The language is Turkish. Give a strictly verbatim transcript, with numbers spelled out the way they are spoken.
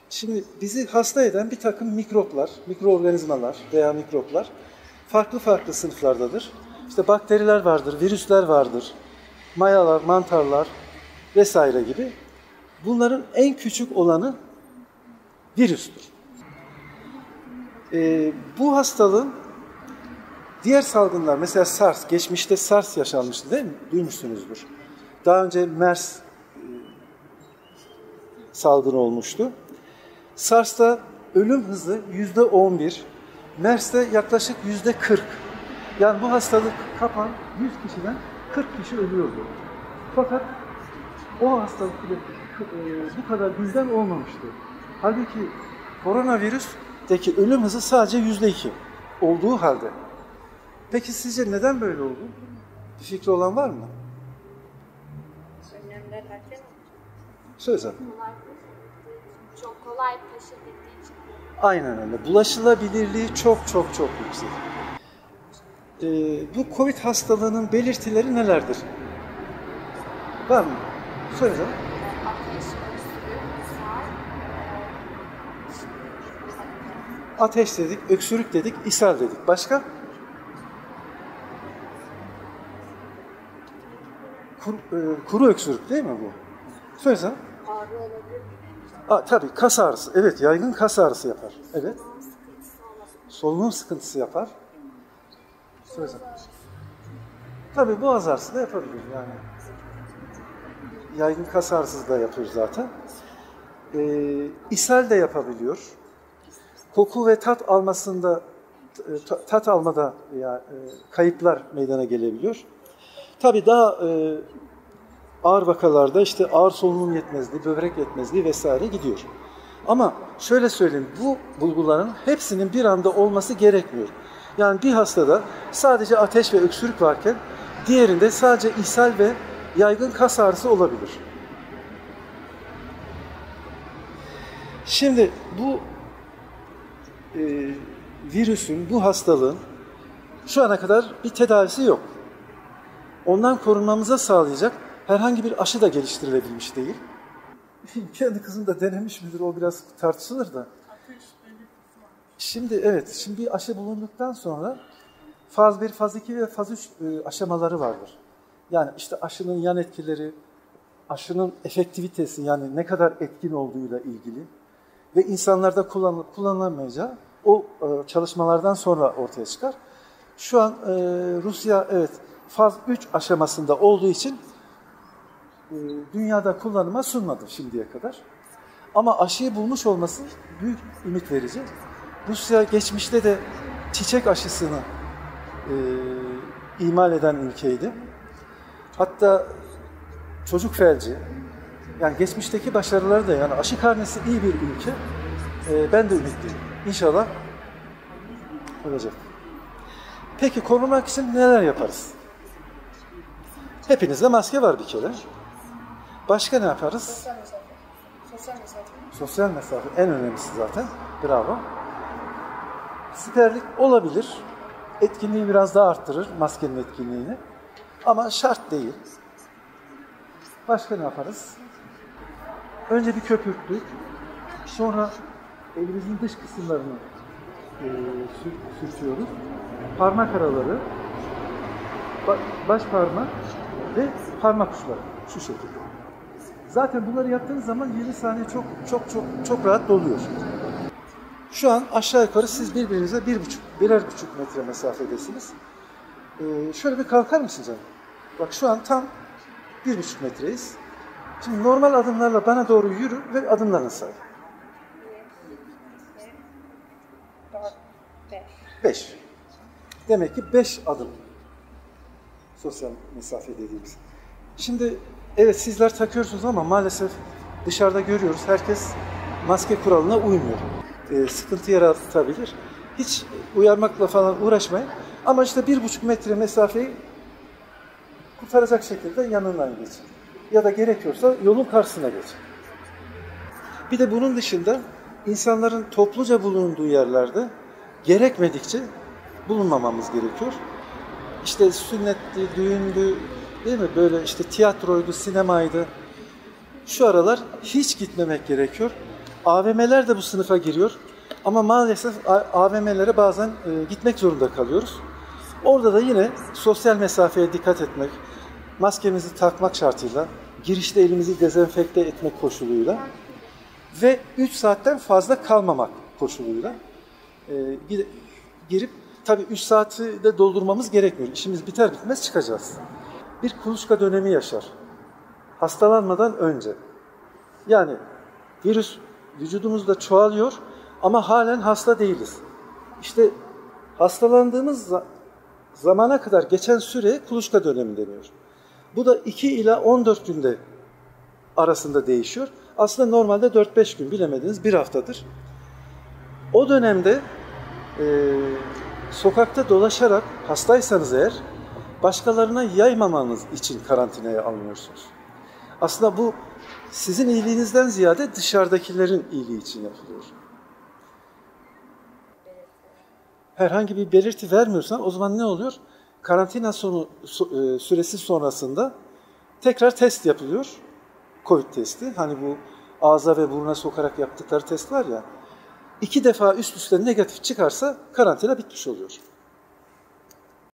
Şimdi bizi hasta eden bir takım mikroplar, mikroorganizmalar veya mikroplar farklı farklı sınıflardadır. İşte bakteriler vardır, virüsler vardır, mayalar, mantarlar vesaire gibi. Bunların en küçük olanı virüstür. Ee, bu hastalığın diğer salgınlar, mesela SARS, geçmişte SARS yaşanmıştı değil mi? Duymuşsunuzdur. Daha önce MERS e, salgını olmuştu. SARS'ta ölüm hızı yüzde on bir, MERS'te yaklaşık yüzde kırk. Yani bu hastalık kapan yüz kişiden kırk kişi ölüyordu. Fakat o hastalık bu kadar gündem olmamıştı. Halbuki koronavirüsteki ölüm hızı sadece yüzde iki olduğu halde. Peki sizce neden böyle oldu? Bir fikri olan var mı? Önlemler erken mi? Söyle. Çok kolay taşıdığı için. Aynen öyle. Bulaşılabilirliği çok çok çok yüksek. Ee, bu Covid hastalığının belirtileri nelerdir? Var mı? Söyle. Ateş, Ateş dedik, öksürük dedik, ishal dedik. Başka? Kuru, e, kuru öksürük değil mi bu? Söylesene. ağrı olabilir. Aa, tabii kas ağrısı. Evet, yaygın kas ağrısı yapar. Evet. Solunum sıkıntısı yapar. Söylesene. Tabii boğaz ağrısı da yapabilir yani. Yaygın kas ağrısı da yapıyor zaten. Ee, ishal de yapabiliyor. Koku ve tat almasında, tat almada yani, kayıplar meydana gelebiliyor. Tabii daha e, ağır vakalarda işte ağır solunum yetmezliği, böbrek yetmezliği vesaire gidiyor. Ama şöyle söyleyeyim, bu bulguların hepsinin bir anda olması gerekmiyor. Yani bir hastada sadece ateş ve öksürük varken diğerinde sadece ishal ve yaygın kas ağrısı olabilir. Şimdi bu e, virüsün, bu hastalığın şu ana kadar bir tedavisi yok. Ondan korunmamıza sağlayacak herhangi bir aşı da geliştirilebilmiş değil. Kendi kızım da denemiş midir o biraz tartışılır da. Şimdi evet, şimdi bir aşı bulunduktan sonra faz bir, faz iki ve faz üç aşamaları vardır. Yani işte aşının yan etkileri, aşının efektivitesi yani ne kadar etkin olduğuyla ilgili ve insanlarda kullanılıp kullanılamayacağı o çalışmalardan sonra ortaya çıkar. Şu an e, Rusya evet faz üç aşamasında olduğu için e, dünyada kullanıma sunmadı şimdiye kadar. Ama aşıyı bulmuş olması büyük ümit verici. Rusya geçmişte de çiçek aşısını e, imal eden ülkeydi. Hatta çocuk felci, yani geçmişteki başarıları da yani aşı karnesi iyi bir ülke. E, ben de ümitliyim. İnşallah olacak. Peki korumak için neler yaparız? Hepinizde maske var bir kere. Başka ne yaparız? Sosyal mesafe. Sosyal mesafe. Sosyal mesafe en önemlisi zaten. Bravo. Siperlik olabilir. Etkinliği biraz daha arttırır, maskenin etkinliğini. Ama şart değil. Başka ne yaparız? Önce bir köpürttük. Sonra elimizin dış kısımlarını e, sür, sürtüyoruz. Parmak araları, ba, baş parmak ve parmak uçları. Şu şekilde. Zaten bunları yaptığınız zaman yirmi saniye çok çok çok çok rahat doluyor. Şu an aşağı yukarı siz birbirinize bir buçuk, birer buçuk metre mesafedesiniz. Ee, şöyle bir kalkar mısın canım? Bak şu an tam bir buçuk metreyiz. Şimdi normal adımlarla bana doğru yürü ve adımlarını say. dört, beş. Beş. Demek ki beş adım. Sosyal mesafe dediğimiz. Şimdi evet sizler takıyorsunuz ama maalesef dışarıda görüyoruz. Herkes maske kuralına uymuyor. Ee, sıkıntı yaratabilir. Hiç uyarmakla falan uğraşmayın. Ama işte bir buçuk metre mesafeyi kurtaracak şekilde yanından geçin. Ya da gerekiyorsa yolun karşısına geçin. Bir de bunun dışında insanların topluca bulunduğu yerlerde gerekmedikçe bulunmamamız gerekiyor. İşte sünnetti, düğündü, değil mi? Böyle işte tiyatroydu, sinemaydı. Şu aralar hiç gitmemek gerekiyor. A V M'ler de bu sınıfa giriyor. Ama maalesef A V M'lere bazen e, gitmek zorunda kalıyoruz. Orada da yine sosyal mesafeye dikkat etmek, maskemizi takmak şartıyla, girişte elimizi dezenfekte etmek koşuluyla ve üç saatten fazla kalmamak koşuluyla e, girip, tabii üç saati de doldurmamız gerekmiyor. İşimiz biter bitmez çıkacağız. Bir kuluçka dönemi yaşar. Hastalanmadan önce. Yani virüs vücudumuzda çoğalıyor ama halen hasta değiliz. İşte hastalandığımız zamana kadar geçen süre kuluçka dönemi deniyor. Bu da iki ila on dört günde arasında değişiyor. Aslında normalde dört beş gün, bilemediniz bir haftadır. O dönemde e, sokakta dolaşarak hastaysanız eğer başkalarına yaymamanız için karantinaya alınıyorsunuz. Aslında bu sizin iyiliğinizden ziyade dışarıdakilerin iyiliği için yapılıyor. Herhangi bir belirti vermiyorsan o zaman ne oluyor? Karantina sonu, süresi sonrasında tekrar test yapılıyor. Covid testi. Hani bu ağza ve buruna sokarak yaptıkları test var ya. İki defa üst üste negatif çıkarsa karantina bitmiş oluyor.